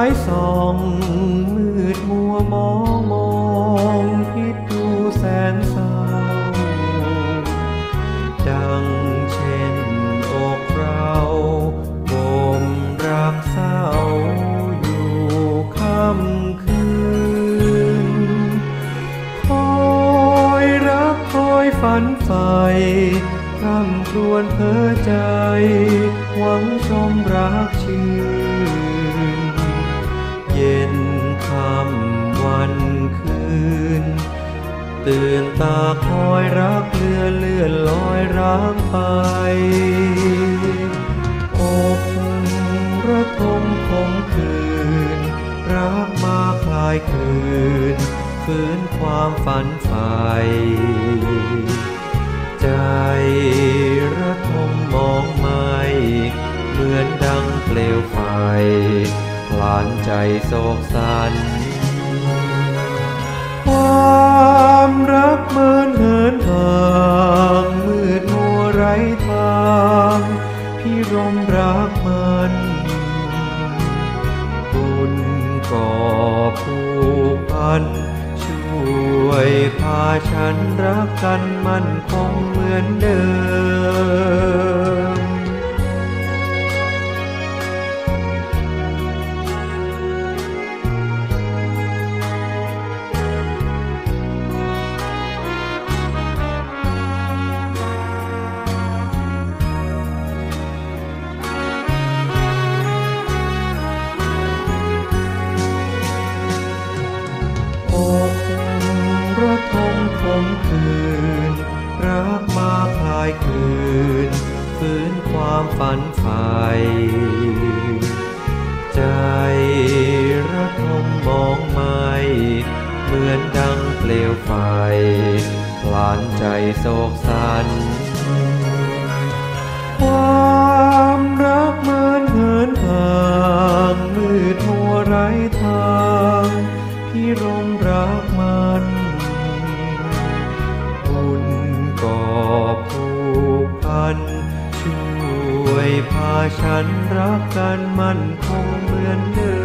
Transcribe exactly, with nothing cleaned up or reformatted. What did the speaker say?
ายส่องมืดมัวมองมองคิดดูแสนเศร้าดังเช่นอกเราบ่มรักเศร้าอยู่ค่ำคืนคอยรักคอยฝันใฝ่คำครวญเพ้อใจหวังชมรักชื่นเย็นค่ำวันคืนตื่นตาคอยรักเลื่อนเลื่อนลอยร้างไปอกระทมคมคืนรักมาคลายคืนฟื้นความฝันใฝ่ใจระทมมองไม่เหมือนดังเปลวไฟพลานใจโศกสันความรักเหมือนเหินห่างมืดมัวไร้ทางพี่รมรักมันบุญก่อผูกพันช่วยพาฉันรักกันมั่นคงเหมือนเดิมระทมคมคืนรักมาคลายคืนฟื้นความฝันใฝ่ใจระทมมองไม่เหมือนดังเปลวไฟพลานใจโศกสันความรักเหมือนเหินห่างมืดมัวไร้ทางพี่รมรักมันบุญก่อผูกพันช่วยพาฉันรักกันมั่นคงเหมือนเดิม